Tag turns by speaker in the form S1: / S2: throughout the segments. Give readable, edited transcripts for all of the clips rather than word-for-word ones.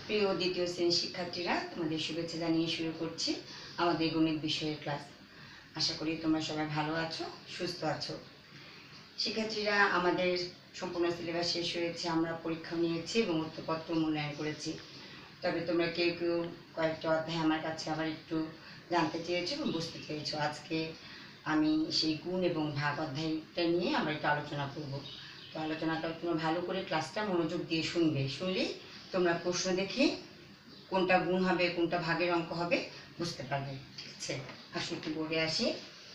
S1: প্রিয় দ্বিতীয় শ্রেণীর শিক্ষার্থীরা, তোমাদের শুভেচ্ছা জানিয়ে শুরু করছি আমাদের গণিত বিষয়ের ক্লাস। আশা করি তোমরা সবাই ভালো আছো, সুস্থ আছো। শিক্ষার্থীরা, আমাদের সম্পূর্ণ সিলেবাস শেষ হয়েছে, আমরা পরীক্ষা নিয়েছি এবং উত্তরপত্র মূল্যায়ন করেছি। তবে তোমরা কেউ কেউ কয়েকটা অধ্যায় আমার কাছে আবার একটু জানতে চেয়েছো এবং বুঝতে চেয়েছো। আজকে আমি সেই গুণ এবং ভাগ অধ্যায়টা নিয়ে আমরা একটু আলোচনা করব। তো আলোচনাটা তোমরা ভালো করে ক্লাসটা মনোযোগ দিয়ে শুনলেই তোমরা প্রশ্ন দেখে কোনটা গুণ হবে কোনটা ভাগের অঙ্ক হবে বুঝতে পারবে। ঠিক আছে, আসলে একটু বোর্ডে আসি।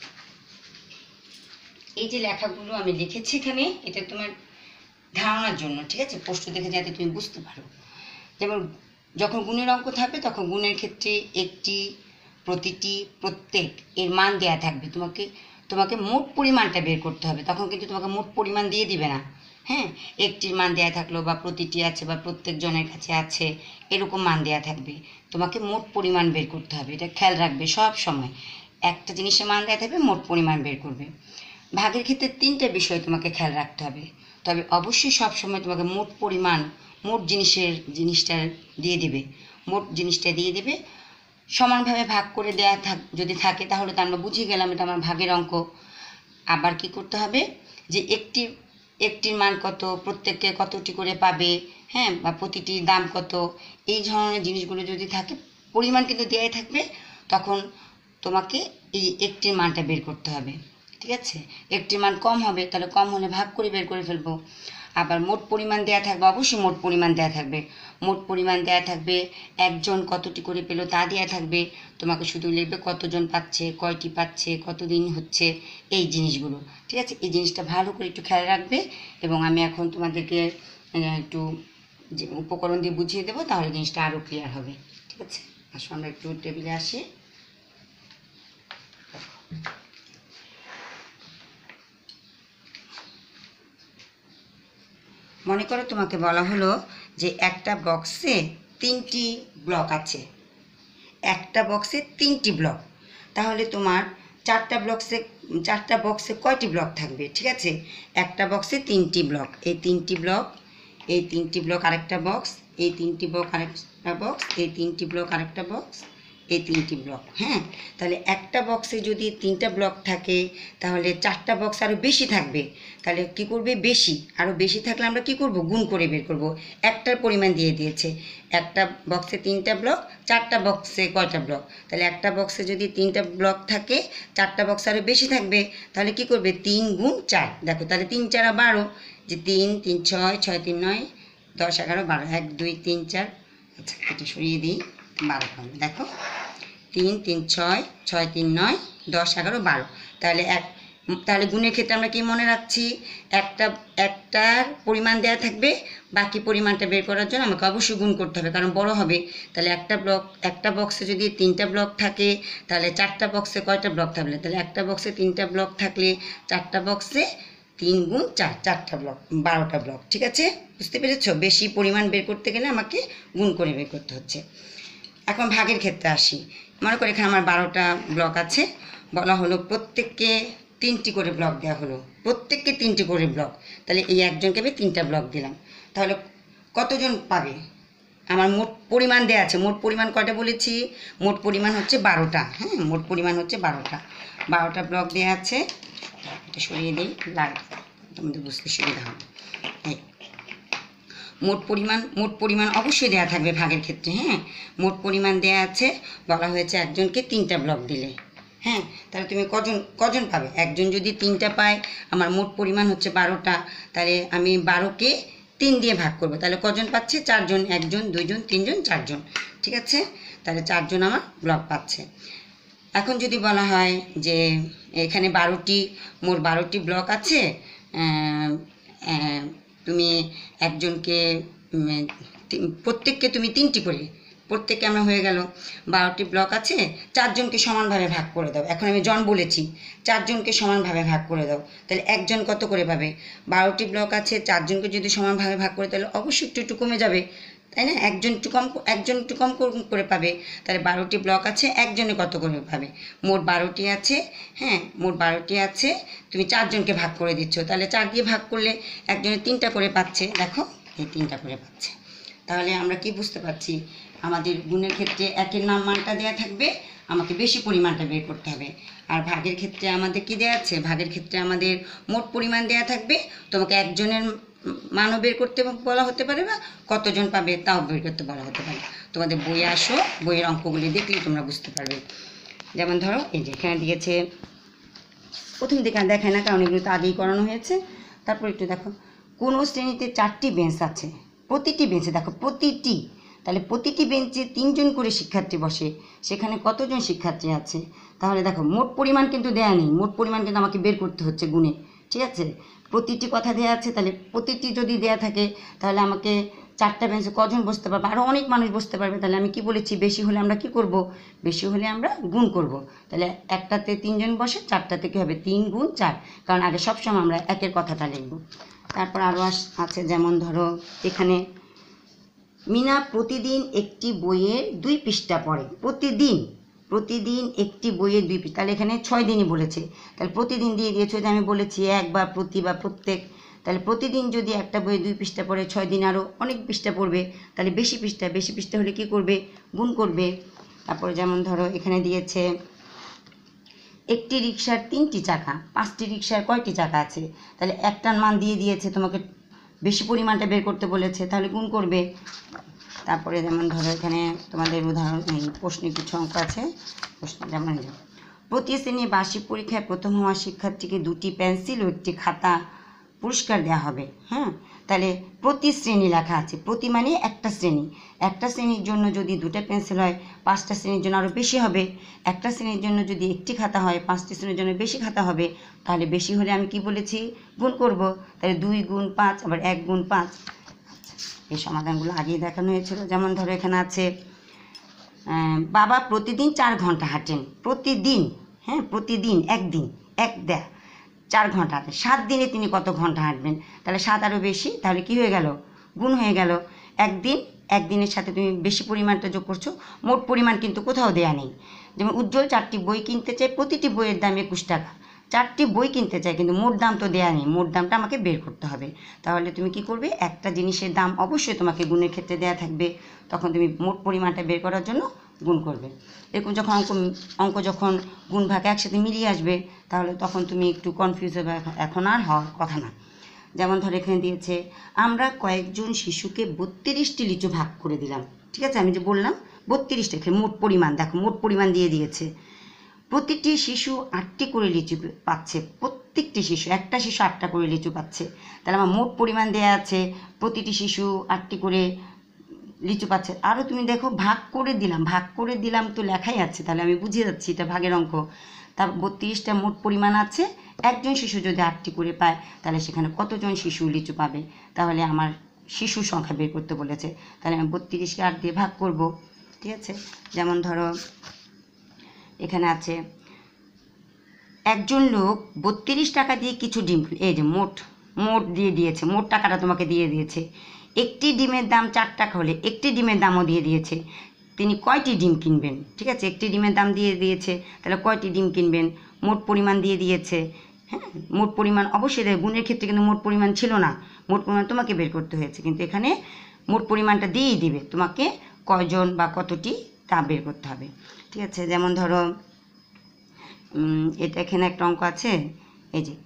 S1: এই যে লেখাগুলো আমি লিখেছি এখানে, এটা তোমার ধারণার জন্য, ঠিক আছে, প্রশ্ন দেখে যাতে তুমি বুঝতে পারো। যেমন যখন গুণের অঙ্ক থাকবে তখন গুণের ক্ষেত্রে একটি, প্রতিটি, প্রত্যেক এর মান দেয়া থাকবে। তোমাকে মোট পরিমাণটা বের করতে হবে। তখন কিন্তু তোমাকে মোট পরিমাণ দিয়ে দিবে না। হ্যাঁ, একটির মান দেয়া থাকলো বা প্রতিটি আছে বা প্রত্যেক জনের কাছে আছে, এরকম মান দেয়া থাকবে। তোমাকে মোট পরিমাণ বের করতে হবে, এটা খেয়াল রাখবে সব সময়। একটা জিনিসের মান দেয়া থাকবে, মোট পরিমাণ বের করবে। ভাগের ক্ষেত্রে তিনটে বিষয় তোমাকে খেয়াল রাখতে হবে। তবে অবশ্যই সবসময় তোমাকে মোট পরিমাণ, মোট জিনিসটা দিয়ে দিবে, মোট জিনিসটা দিয়ে দিবে। সমানভাবে ভাগ করে দেয়া যদি থাকে তাহলে তো আমরা বুঝে গেলাম এটা আমার ভাগের অঙ্ক। আবার কি করতে হবে, যে একটির মান কত, প্রত্যেককে কতটি করে পাবে, হ্যাঁ, বা প্রতিটির দাম কত, এই ধরনের জিনিসগুলো যদি থাকে, পরিমাণ কিন্তু দেয়াই থাকবে, তখন তোমাকে এই একটির মানটা বের করতে হবে। ঠিক আছে, একটির মান কম হবে, তাহলে কম হলে ভাগ করে বের করে ফেলবো। আবার মোট পরিমাণ দেয়া থাকবে, অবশ্যই মোট পরিমাণ দেয়া থাকবে। মোট পরিমাণ দেয়া থাকবে, একজন কতটি করে পেলো তা দেয়া থাকবে। তোমাকে শুধু লিখবে কতজন পাচ্ছে, কয়টি পাচ্ছে, কতদিন হচ্ছে, এই জিনিসগুলো। ঠিক আছে, এই জিনিসটা ভালো করে একটু খেয়াল রাখবে। এবং আমি এখন তোমাদেরকে একটু যে উপকরণ দিয়ে বুঝিয়ে দেবো, তাহলে জিনিসটা আরও ক্লিয়ার হবে। ঠিক আছে, আসলে আমরা একটু টেবিলে আসি। মনে করো তোমাকে বলা হলো যে একটা বক্সে 3টি ব্লক আছে, একটা বক্সে 3টি ব্লক। তাহলে তোমার চারটা বক্সে কয়টি ব্লক থাকবে? ঠিক আছে, একটা বক্সে 3টি ব্লক, এই 3টি ব্লক, এই 3টি ব্লক আরেকটা বক্স, এই 3টি ব্লক আরেকটা বক্স, এই 3টি ব্লক আরেকটা বক্স, এই 3টি ব্লক। হ্যাঁ, তাহলে একটা বক্সে যদি 3টা ব্লক থাকে তাহলে 4টা বক্স আরও বেশি থাকবে। তাহলে কি করবে, আরও বেশি থাকলে আমরা কি করব, গুণ করে বের করব। একটার পরিমাণ দিয়ে দিয়েছে, একটা বক্সে 3টা ব্লক, 4টা বক্সে কয়টা ব্লক, তাহলে একটা বক্সে যদি 3টা ব্লক থাকে, 4টা বক্স আরও বেশি থাকবে, তাহলে কি করবে, 3 গুণ 4। দেখো, তাহলে 3 4 12, যে 3 3 6 6 3 9 10 11 12, 1 2 3 4, আচ্ছা এটা সরিয়ে দিই, 12 হবে। দেখো, 3 3 6 6 3 9 10 11 12। তাহলে গুণের ক্ষেত্রে আমরা কি মনে রাখছি, একটার পরিমাণ দেওয়া থাকবে, বাকি পরিমাণটা বের করার জন্য আমাকে অবশ্যই গুণ করতে হবে, কারণ বড় হবে। তাহলে একটা বক্সে যদি 3টা ব্লক থাকে, তাহলে 4টা বক্সে কয়টা ব্লক থাকবে, তাহলে একটা বক্সে 3টা ব্লক থাকলে 4টা বক্সে 3 গুণ 4, 4টা ব্লক, 12টা ব্লক। ঠিক আছে, বুঝতে পেরেছো? বেশি পরিমাণ বের করতে গেলে আমাকে গুণ করে বের করতে হচ্ছে। এখন ভাগের ক্ষেত্রে আসি। মনে করি এখানে আমার 12টা ব্লক আছে, বলা হলো প্রত্যেককে 3টি করে ব্লক দেওয়া হলো, প্রত্যেককে 3টি করে ব্লক। তাহলে এই একজনকে আমি 3টা ব্লক দিলাম, তাহলে কতজন পাবে? আমার মোট পরিমাণ দেওয়া আছে, মোট পরিমাণ কয়টা বলেছি, মোট পরিমাণ হচ্ছে 12টা। হ্যাঁ, মোট পরিমাণ হচ্ছে 12টা ব্লক দেওয়া আছে। এটা সরিয়ে দিই, তোমাদের বুঝতে সুবিধা হবে। মোট পরিমাণ অবশ্যই দেওয়া থাকবে ভাগের ক্ষেত্রে। হ্যাঁ, মোট পরিমাণ দেওয়া আছে, বলা হয়েছে একজনকে 3টা ব্লক দিলে। হ্যাঁ, তাহলে তুমি কজন পাবে? একজন যদি 3টা পায়, আমার মোট পরিমাণ হচ্ছে 12টা, তাহলে আমি 12কে 3 দিয়ে ভাগ করবো, তাহলে কজন পাচ্ছে? 4 জন, 1 জন 2 জন 3 জন 4 জন। ঠিক আছে, তাহলে 4 জন আমার ব্লক পাচ্ছে। এখন যদি বলা হয় যে এখানে মোট 12টি ব্লক আছে, তুমি একজনকে প্রত্যেককে তুমি 3টি করে, প্রত্যেককে আমরা হয়ে গেল 12টি ব্লক আছে, 4 জনকে সমানভাবে ভাগ করে দাও। এখন আমি জন বলেছি, 4 জনকে সমানভাবে ভাগ করে দাও, তাহলে একজন কত করে পাবে? 12টি ব্লক আছে, 4 জনকে যদি সমানভাবে ভাগ করে, তাহলে অবশ্যই একটু কমে যাবে, তাই না? একজন একটু কম করে পাবে। তাহলে 12টি ব্লক আছে, একজনে কত করে পাবে? মোট 12টি আছে। হ্যাঁ, মোট 12টি আছে, তুমি 4 জনকে ভাগ করে দিচ্ছ, তাহলে 4 দিয়ে ভাগ করলে একজনে 3টা করে পাচ্ছে। দেখো, এই 3টা করে পাচ্ছে। তাহলে আমরা কি বুঝতে পারছি, আমাদের গুণের ক্ষেত্রে একের মানটা দেওয়া থাকবে, আমাকে বেশি পরিমাণটা বের করতে হবে। আর ভাগের ক্ষেত্রে আমাদের কি দেওয়া আছে, ভাগের ক্ষেত্রে আমাদের মোট পরিমাণ দেওয়া থাকবে, তোমাকে একজনের মানও বের করতে বলা হতে পারে বা কতজন পাবে তাও বের করতে বলা হতে পারে। তোমাদের বইয়ে আসো, বইয়ের অঙ্কগুলি দেখলেই তোমরা বুঝতে পারবে। যেমন ধরো এই যে এখানে দিয়েছে, প্রথম দিকে দেখায় না কারণ এগুলো তো আগেই করানো হয়েছে। তারপর একটু দেখো, কোনো শ্রেণীতে 4টি বেঞ্চ আছে, প্রতিটি বেঞ্চে দেখো প্রতিটি, তাহলে প্রতিটি বেঞ্চে 3 জন করে শিক্ষার্থী বসে, সেখানে কতজন শিক্ষার্থী আছে। তাহলে দেখো মোট পরিমাণ কিন্তু দেয়া নেই, মোট পরিমাণ কিন্তু আমাকে বের করতে হচ্ছে গুণে, ঠিক আছে। প্রতিটি কথা দেওয়া আছে, তাহলে প্রতিটি যদি দেয়া থাকে তাহলে আমাকে 4টা বেঞ্চে কজন বসতে পারবে, আরও অনেক মানুষ বসতে পারবে। তাহলে আমি কি বলেছি, বেশি হলে আমরা কি করব, বেশি হলে আমরা গুণ করব। তাহলে একটাতে 3 জন বসে, 4টাতে কী হবে 3 গুণ 4, কারণ আগে সবসময় আমরা একের কথাটা লিখব। তারপর আরও আছে, যেমন ধরো এখানে মিনা প্রতিদিন একটি বইয়ের 2 পৃষ্ঠা পড়ে, প্রতিদিন একটি বইয়ের 2 পৃষ্ঠা, তাহলে এখানে 6 দিনই বলেছে, তাহলে প্রতিদিন দিয়ে দিয়েছে, যে আমি বলেছি এক বা প্রতি বা প্রত্যেক, তাহলে প্রতিদিন যদি একটা বইয়ে 2 পৃষ্ঠা পড়ে, 6 দিন আরও অনেক পৃষ্ঠা পড়বে, তাহলে বেশি পৃষ্ঠা হলে কি করবে, গুণ করবে। তারপরে যেমন ধরো এখানে দিয়েছে একটি রিকশার 3টি চাকা, 5টি রিকশার কয়টি চাকা আছে, তাহলে একটার মান দিয়ে দিয়েছে, তোমাকে বেশি পরিমাণটা বের করতে বলেছে, তাহলে গুণ করবে। তারপরে যেমন ধরো এখানে তোমাদের উদাহরণ প্রশ্নে কিছু অঙ্ক আছে, প্রশ্ন যেমন প্রতি শ্রেণী বার্ষিক পরীক্ষায় প্রথম হওয়া শিক্ষার্থীকে 2টি পেন্সিল ও একটি খাতা পুরস্কার দেওয়া হবে। হ্যাঁ, তাহলে প্রতি শ্রেণী লেখা আছে, প্রতি মানে একটা শ্রেণীর জন্য যদি 2টা পেন্সিল হয়, 5টা শ্রেণীর জন্য আরও বেশি হবে, একটা শ্রেণীর জন্য যদি 1টি খাতা হয়, 5টি শ্রেণীর জন্য বেশি খাতা হবে। তাহলে বেশি হলে আমি কি বলেছি, গুণ করব, তাহলে 2 গুণ 5 আবার 1 গুণ 5। এই সমাধানগুলো আগেই দেখানো হয়েছিল। যেমন ধরো এখানে আছে বাবা প্রতিদিন 4 ঘন্টা হাঁটেন, প্রতিদিন, হ্যাঁ প্রতিদিন, একদিন 4 ঘন্টা হাঁটেন, 7 দিনে তিনি কত ঘন্টা হাঁটবেন, তাহলে 7 আরও বেশি, তাহলে কি হয়ে গেল, গুণ হয়ে গেল। একদিনের সাথে তুমি বেশি পরিমাণটা যোগ করছো, মোট পরিমাণ কিন্তু কোথাও দেয়া নেই। যেমন উজ্জ্বল 4টি বই কিনতে চায়, প্রতিটি বইয়ের দাম 21 টাকা, 4টি বই কিনতে চায় কিন্তু মোট দাম তো দেয়া নেই, মোট দামটা আমাকে বের করতে হবে। তাহলে তুমি কি করবে, একটা জিনিসের দাম অবশ্যই তোমাকে গুণের ক্ষেত্রে দেয়া থাকবে, তখন তুমি মোট পরিমাণটা বের করার জন্য গুণ করবে। এরকম যখন অঙ্ক যখন গুণ ভাগ একসাথে মিলিয়ে আসবে, তাহলে তখন তুমি একটু কনফিউজ হবে, এখন আর হওয়ার কথা না। যেমন ধর এখানে দিয়েছে আমরা কয়েকজন শিশুকে 32টি লিচু ভাগ করে দিলাম, ঠিক আছে, আমি যে বললাম 32টা, এখানে মোট পরিমাণ দেখো, মোট পরিমাণ দিয়ে দিয়েছে, প্রতিটি শিশু 8টি করে লিচু পাচ্ছে, প্রত্যেকটি শিশু, একটা শিশু 8টা করে লিচু পাচ্ছে, তাহলে আমার মোট পরিমাণ দেওয়া আছে, প্রতিটি শিশু 8টি করে লিচু পাচ্ছে। আরও তুমি দেখো ভাগ করে দিলাম তো লেখাই আছে, তাহলে আমি বুঝিয়ে যাচ্ছি এটা ভাগের অঙ্ক। তার 32টা মোট পরিমাণ আছে, একজন শিশু যদি 8টি করে পায়, তাহলে সেখানে কতজন শিশু লিচু পাবে, তাহলে আমার শিশুর সংখ্যা বের করতে বলেছে, তাহলে আমি 32কে 8 দিয়ে ভাগ করব, ঠিক আছে। যেমন ধরো এখানে আছে একজন লোক 32 টাকা দিয়ে কিছু ডিম, এই যে মোট দিয়ে দিয়েছে, মোট টাকাটা তোমাকে দিয়ে দিয়েছে। একটি ডিমের দাম 4 টাকা হলে একটি ডিমের দামও দিয়ে দিয়েছে, তিনি কয়টি ডিম কিনবেন, ঠিক আছে, একটি ডিমের দাম দিয়ে দিয়েছে, তাহলে কয়টি ডিম কিনবেন, মোট পরিমাণ দিয়ে দিয়েছে। হ্যাঁ, মোট পরিমাণ অবশ্যই দেয়, গুণের ক্ষেত্রে কিন্তু মোট পরিমাণ ছিল না, মোট পরিমাণ তোমাকে বের করতে হয়েছে, কিন্তু এখানে মোট পরিমাণটা দিয়েই দিবে, তোমাকে কয়জন বা কতটি তা বের করতে হবে, ঠিক আছে। যেমন ধরো এটা এখানে একটা অঙ্ক আছে, এই যে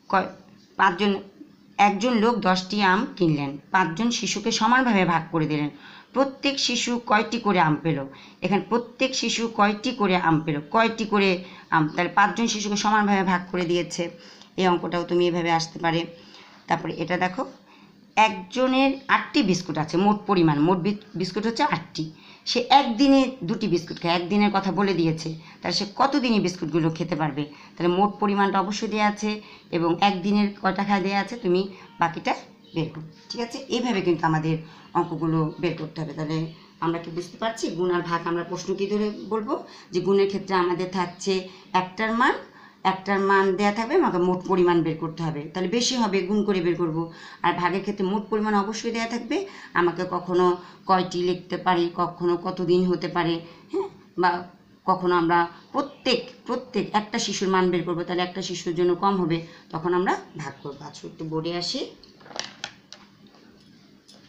S1: একজন লোক 10টি আম কিনলেন, 5 জন শিশুকে সমানভাবে ভাগ করে দিলেন, প্রত্যেক শিশু কয়টি করে আম পেল, এখানে প্রত্যেক শিশু কয়টি করে আম পেল, কয়টি করে আম, তাহলে 5 জন শিশুকে সমানভাবে ভাগ করে দিয়েছে। এই অঙ্কটাও তুমি এভাবে আসতে পারে। তারপরে এটা দেখো একজনের 8টি বিস্কুট আছে, মোট পরিমাণ, মোট বিস্কুট হচ্ছে 8টি, সে একদিনে 2টি বিস্কুট খায়, একদিনের কথা বলে দিয়েছে, তাহলে সে কতদিনই বিস্কুটগুলো খেতে পারবে, তাহলে মোট পরিমাণটা অবশ্যই দেওয়া আছে এবং একদিনের কয়টা খায় দেওয়া আছে, তুমি বাকিটা বের করো, ঠিক আছে। এইভাবে কিন্তু আমাদের অঙ্কগুলো বের করতে হবে। তাহলে আমরা কি বুঝতে পারছি, গুণ আর ভাগ আমরা প্রশ্ন কী ধরে বলবো, যে গুণের ক্ষেত্রে আমাদের থাকছে একটার মান দেওয়া থাকবে, আমাকে মোট পরিমাণ বের করতে হবে, তাহলে বেশি হবে গুণ করে বের করব। আর ভাগের ক্ষেত্রে মোট পরিমাণ অবশ্যই দেওয়া থাকবে, আমাকে কখনো কয়টি লিখতে পারি, কখনো কতদিন হতে পারে, হ্যাঁ, বা কখনো আমরা প্রত্যেক একটা শিশুর মান বের করবো, তাহলে একটা শিশুর জন্য কম হবে, তখন আমরা ভাগ করবো। আচ্ছা একটু বোর্ডে আসি,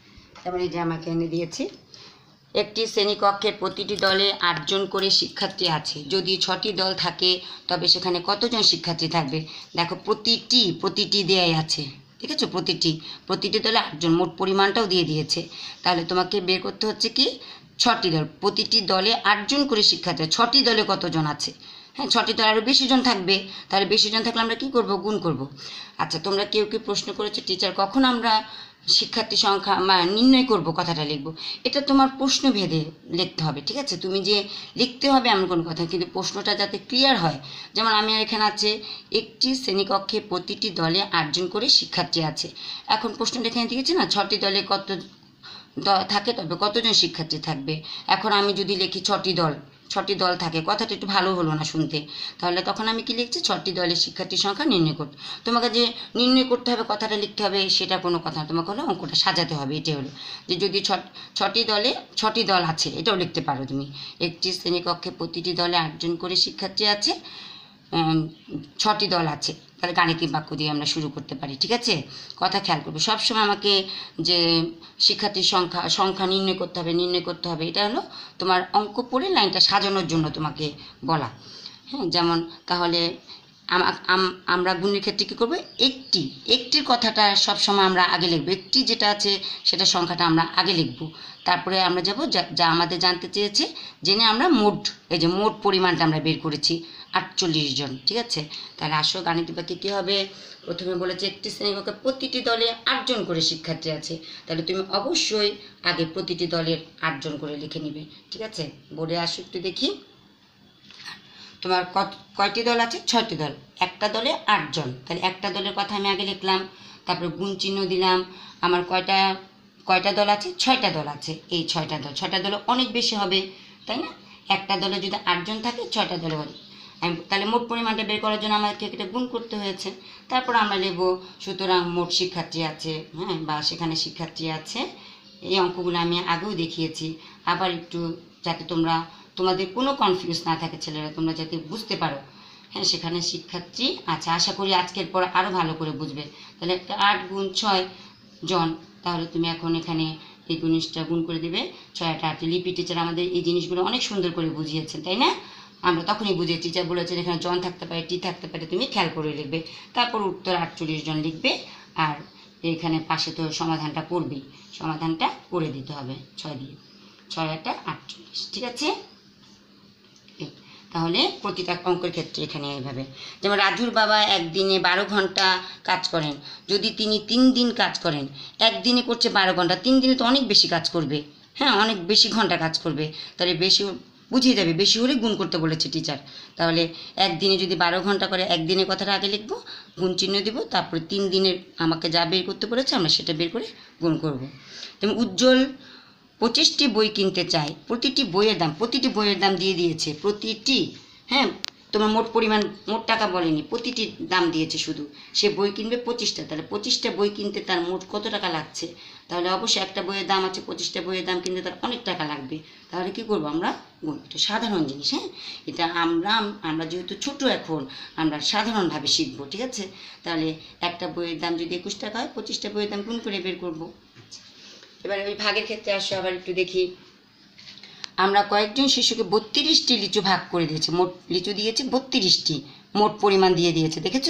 S1: যেমন এই যে আমাকে এনে দিয়েছি, একটি শ্রেণীকক্ষের প্রতিটি দলে 8 জন করে শিক্ষার্থী আছে। যদি 6টি দল থাকে তবে সেখানে কতজন শিক্ষার্থী থাকবে? দেখো প্রতিটি দেয়াই আছে, ঠিক আছে, প্রতিটি দলে 8 জন, মোট পরিমাণটাও দিয়ে দিয়েছে। তাহলে তোমাকে বের করতে হচ্ছে কি 6টি দল, প্রতিটি দলে 8 জন করে শিক্ষার্থী, 6টি দলে কতজন আছে? হ্যাঁ, 6টি দলে আরও বেশি জন থাকবে, তাহলে বেশি জন থাকলে আমরা কী করব? গুণ করব। আচ্ছা, তোমরা কেউ কেউ প্রশ্ন করেছো টিচার কখন আমরা শিক্ষার্থী সংখ্যা নির্ণয় করব, কথাটা লিখব। এটা তোমার প্রশ্ন ভেদে লিখতে হবে, ঠিক আছে? তুমি যে লিখতে হবে এমন কোনো কথা, কিন্তু প্রশ্নটা যাতে ক্লিয়ার হয়। যেমন আমি এখানে আছে একটি শ্রেণীকক্ষে প্রতিটি দলে 8 জন করে শিক্ষার্থী আছে। এখন প্রশ্নটা এখানে দিয়েছে না, 6টি দলে কত থাকে তবে কতজন শিক্ষার্থী থাকবে। এখন আমি যদি লিখি 6টি দল থাকে, কথাটা একটু ভালো হলো না শুনতে, তাহলে তখন আমি কি লিখছি? 6টি দলের শিক্ষার্থীর সংখ্যা নির্ণয় করতে। তোমাকে যে নির্ণয় করতে হবে, কথাটা লিখতে হবে, সেটা কোনো কথা না, তোমাকে হলো অঙ্কটা সাজাতে হবে। এটাই হলো যে যদি 6টি দলে 6টি দল আছে, এটাও লিখতে পারো তুমি। একটি শ্রেণীকক্ষে প্রতিটি দলে 8 জন করে শিক্ষার্থী আছে, 6টি দল আছে, তাহলে গাণিতিক বাক্য দিয়ে আমরা শুরু করতে পারি, ঠিক আছে? কথা খেয়াল করবে, সবসময় আমাকে যে শিক্ষার্থীর সংখ্যা নির্ণয় করতে হবে, এটা হলো তোমার অঙ্ক পড়ে লাইনটা সাজানোর জন্য তোমাকে বলা। হ্যাঁ, যেমন তাহলে আমরা গুণের ক্ষেত্রে কী করবো? একটির কথাটা সবসময় আমরা আগে লিখবো, একটি যেটা আছে সেটা সংখ্যাটা আমরা আগে লিখব। তারপরে আমরা যাব যা আমাদের জানতে চেয়েছে, জেনে আমরা মোট পরিমাণটা আমরা বের করেছি 48 জন, ঠিক আছে? তাহলে আসো গাণিতিক বাক্যে কী হবে? প্রথমে বলেছে একটি শ্রেণীকক্ষে প্রতিটি দলে 8 জন করে শিক্ষার্থী আছে, তাহলে তুমি অবশ্যই আগে প্রতিটি দলের 8 জন করে লিখে নিবে, ঠিক আছে? বোর্ডে আসো একটু দেখি, তোমার কয়টি দল আছে? 6টি দল, একটা দলে 8 জন, তাহলে একটা দলের কথা আমি আগে লিখলাম, তারপরে গুণ চিহ্ন দিলাম। আমার কয়টা দল আছে? 6টা দল আছে। এই 6টা দলে অনেক বেশি হবে, তাই না? একটা দলে যদি 8 জন থাকে, 6টা দলে তাহলে মোট পরিমাণটা বের করার জন্য আমাদেরকে এটা গুণ করতে হয়েছে। তারপর আমরা নেব সুতরাং মোট শিক্ষার্থী আছে, হ্যাঁ, বা সেখানে শিক্ষার্থী আছে। এই অঙ্কগুলো আমি আগেও দেখিয়েছি, আবার একটু যাতে তোমাদের কোনো কনফিউজ না থাকে ছেলেরা, তোমরা যাতে বুঝতে পারো। হ্যাঁ, সেখানে শিক্ষার্থী আচ্ছা, আশা করি আজকের পর আরও ভালো করে বুঝবে। তাহলে একটা 8 গুণ 6 জন, তাহলে তুমি এখন এখানে এই জিনিসটা গুণ করে দেবে 6 8 8। লিপি টিচার আমাদের এই জিনিসগুলো অনেক সুন্দর করে বুঝিয়েছেন, তাই না? আমরা তখনই বুঝি, টিচার বলেছেন এখানে জন থাকতে পারে, টি থাকতে পারে, তুমি খেয়াল করে লিখবে। তারপর উত্তর 48 জন লিখবে, আর এখানে পাশে তো সমাধানটা করবেই, সমাধানটা করে দিতে হবে 6 দিয়ে, 6 8 48, ঠিক আছে? তাহলে প্রতিটা অঙ্কের ক্ষেত্রে এখানে এইভাবে, যেমন রাজুর বাবা একদিনে 12 ঘন্টা কাজ করেন। যদি তিনি 3 দিন কাজ করেন, একদিনে করছে 12 ঘন্টা, 3 দিনে তো অনেক বেশি কাজ করবে, হ্যাঁ, অনেক বেশি ঘন্টা কাজ করবে, তাহলে বেশি বুঝিয়ে যাবে, বেশি হলে গুণ করতে বলেছে টিচার। তাহলে একদিনে যদি 12 ঘন্টা করে, একদিনের কথাটা আগে লিখবো, গুণ চিহ্ন দিব, তারপরে 3 দিনের আমাকে যা বের করতে বলেছে আমরা সেটা বের করে গুণ করব। তেমন উজ্জ্বল 25টি বই কিনতে চাই, প্রতিটি বইয়ের দাম দিয়ে দিয়েছে, প্রতিটি, হ্যাঁ, তোমার মোট টাকা বলেনি, প্রতিটি দাম দিয়েছে শুধু। সে বই কিনবে 25টা, তাহলে 25টা বই কিনতে তার মোট কত টাকা লাগছে? তাহলে অবশ্যই একটা বইয়ের দাম আছে, 25টা বইয়ের দাম কিনতে তার অনেক টাকা লাগবে। তাহলে কি করবো আমরা? গুণ। এটা সাধারণ জিনিস, হ্যাঁ, এটা আমরা যেহেতু ছোট, এখন আমরা সাধারণভাবে শিখবো, ঠিক আছে? তাহলে একটা বইয়ের দাম যদি 21 টাকা হয়, 25টা বইয়ের দাম গুণ করে বের করবো। এবার ওই ভাগের ক্ষেত্রে আসো, আবার একটু দেখি। আমরা কয়েকজন শিশুকে 32টি লিচু ভাগ করে দিয়েছি, মোট লিচু দিয়েছে 32টি, মোট পরিমাণ দিয়ে দিয়েছে, দেখেছ?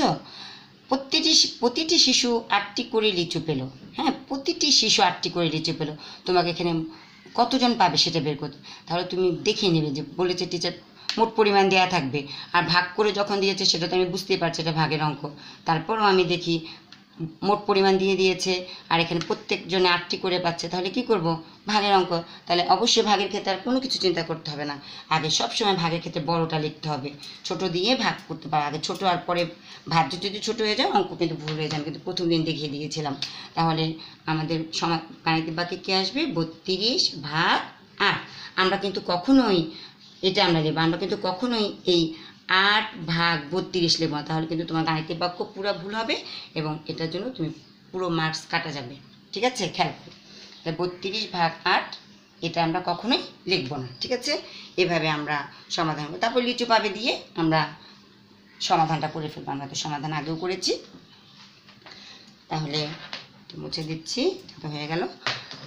S1: প্রতিটি শিশু 8টি করে লিচু পেল, হ্যাঁ, প্রতিটি শিশু 8টি করে লিচু পেল। তোমাকে এখানে কতজন পাবে সেটা বের করতে, তাহলে তুমি দেখিয়ে নেবে যে বলেছে টিচার মোট পরিমাণ দেওয়া থাকবে, আর ভাগ করে যখন দিয়েছে সেটা তো আমি বুঝতেই পারছি এটা ভাগের অঙ্ক। তারপরও আমি দেখি মোট পরিমাণ দিয়ে দিয়েছে, আর এখানে প্রত্যেকজনে 8টি করে পাচ্ছে, তাহলে কি করব? ভাগের অঙ্ক। তাহলে অবশ্যই ভাগের ক্ষেত্রে আর কোনো কিছু চিন্তা করতে হবে না, আগে সবসময় ভাগের ক্ষেত্রে বড়টা লিখতে হবে, ছোট দিয়ে ভাগ করতে পারে আগে ছোট, আর পরে ভাজ্য যদি ছোট হয়ে যায় অঙ্ক কিন্তু ভুল হয়ে যাবে, কিন্তু প্রথম দিন দেখিয়ে দিয়েছিলাম। তাহলে আমাদের গাণিতিক বাক্যে কী আসবে? 32 ভাগ 8। আমরা কিন্তু কখনোই এটা আমরা নেব, আমরা কিন্তু কখনোই এই 8 ভাগ 32 নেব না, তাহলে কিন্তু তোমার গাণিতিক বাক্য পুরো ভুল হবে, এবং এটার জন্য তুমি পুরো মার্কস কাটা যাবে, ঠিক আছে? খেয়াল করো, 32 ভাগ 8 এটা আমরা কখনোই লিখব না, ঠিক আছে? এভাবে আমরা সমাধান করব। তারপর লিচু পাবে দিয়ে আমরা সমাধানটা করে ফেলবো, আমরা তো সমাধান আগেও করেছি। তাহলে মুছে দিচ্ছি, তো হয়ে গেল।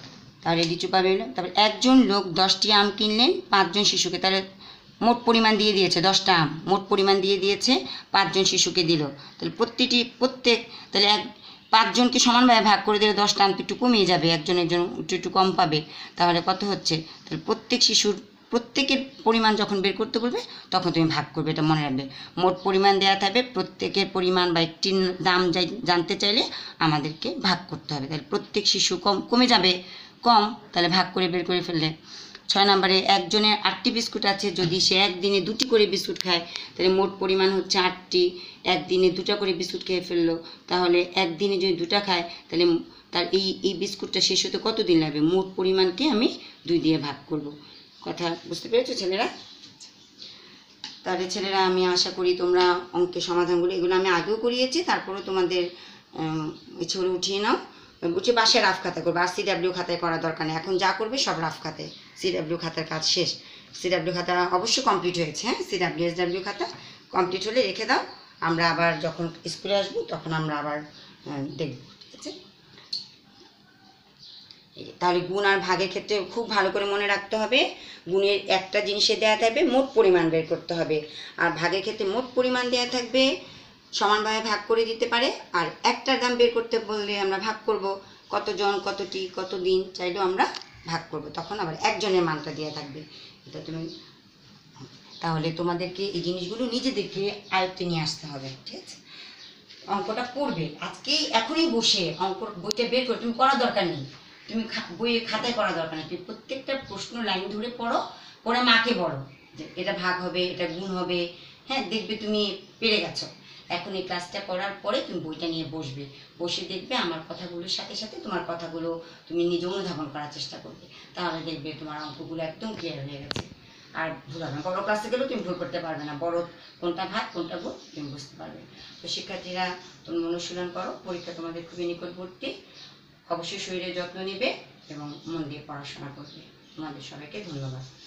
S1: তাহলে লিচু পাবে হলো। তারপর একজন লোক 10টি আম কিনলেন 5জন শিশুকে, তাহলে মোট পরিমাণ দিয়ে দিয়েছে 10টা আম, মোট পরিমাণ দিয়ে দিয়েছে 5জন শিশুকে দিল। তাহলে তাহলে 5জনকে সমানভাবে ভাগ করে দিলে 10টা আম তো একটু কমিয়ে যাবে, একজন একটু কম পাবে। তাহলে কত হচ্ছে, তাহলে প্রত্যেকের পরিমাণ যখন বের করতে বলবে তখন তুমি ভাগ করবে, এটা মনে রাখবে। মোট পরিমাণ দেওয়া থাকবে, প্রত্যেকের পরিমাণ বা একটি দাম জানতে চাইলে আমাদেরকে ভাগ করতে হবে। তাহলে প্রত্যেক শিশু কমে যাবে, তাহলে ভাগ করে বের করে ফেললে। 6 নম্বরে একজনের 8টি বিস্কুট আছে, যদি সে একদিনে 2টি করে বিস্কুট খায় তাহলে মোট পরিমাণ হচ্ছে 8টি, একদিনে 2টা করে বিস্কুট খেয়ে ফেললো, তাহলে একদিনে যদি 2টা খায় তাহলে তার এই বিস্কুটটা শেষ হতে কত দিন লাগবে, মোট পরিমাণকে আমি 2 দিয়ে ভাগ করব। কথা বুঝতে পেরেছো ছেলেরা? তাহলে ছেলেরা আমি আশা করি তোমরা অঙ্কের সমাধানগুলো এগুলো আমি আগেও করিয়েছি, তারপরেও তোমাদের ইচ্ছে হলে উঠিয়ে নাও, উঠে বাসায় রাফ খাতা করবে, আর CW খাতায় করার দরকার নেই। এখন যা করবে সব রাফ খাতায়, CW খাতার কাজ শেষ। CW খাতা অবশ্যই কমপ্লিট হয়েছে, হ্যাঁ, SW খাতা কমপ্লিট হলে রেখে দাও, আমরা আবার যখন স্কুলে আসবো তখন আমরা আবার দেখব, ঠিক আছে? তাহলে গুণ আর ভাগের ক্ষেত্রে খুব ভালো করে মনে রাখতে হবে, গুণের একটা জিনিসে দেওয়া থাকবে মোট পরিমাণ বের করতে হবে, আর ভাগের ক্ষেত্রে মোট পরিমাণ দেওয়া থাকবে, সমানভাবে ভাগ করে দিতে পারে, আর একটার দাম বের করতে বললে আমরা ভাগ করব, কতজন কতটি কত দিন চাইলেও আমরা ভাগ করব, তখন আবার একজনের মানটা দেওয়া থাকবে। এটা তুমি তাহলে তোমাদেরকে এই জিনিসগুলো নিজেদেরকে আয়ত্তে নিয়ে আসতে হবে, ঠিক আছে? অঙ্কটা করবে এখনই বসে বইটা বের করে, তুমি করার দরকার নেই, তুমি বইয়ের খাতায় করা দরকার নেই, তুমি প্রত্যেকটা প্রশ্ন লাইন ধরে পড়ো, পড়ে মাকে বলো যে এটা ভাগ হবে, এটা গুণ হবে, হ্যাঁ, দেখবে তুমি পেরে গেছো। এখন এই ক্লাসটা করার পরে তুমি বইটা নিয়ে বসে দেখবে আমার কথাগুলোর সাথে সাথে তোমার কথাগুলো তুমি নিজে অনুধাবন করার চেষ্টা করবে, তাহলে দেখবে তোমার অঙ্কগুলো একদম ক্লিয়ার হয়ে গেছে। আর ভুল হবে না, বড় ক্লাসে গেলেও তুমি ভুল করতে পারবে না, বড় কোনটা ভাগ কোনটা গুণ তুমি বুঝতে পারবে। তো শিক্ষার্থীরা তুমি অনুশীলন করো, পরীক্ষা তোমাদের খুবই নিকটবর্তী, অবশ্যই শরীরের যত্ন নেবে এবং মন দিয়ে পড়াশোনা করবে। তোমাদের সবাইকে ধন্যবাদ।